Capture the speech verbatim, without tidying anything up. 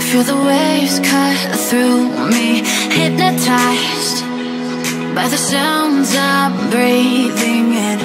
Feel the waves cut through me, hypnotized by the sounds I'm breathing in.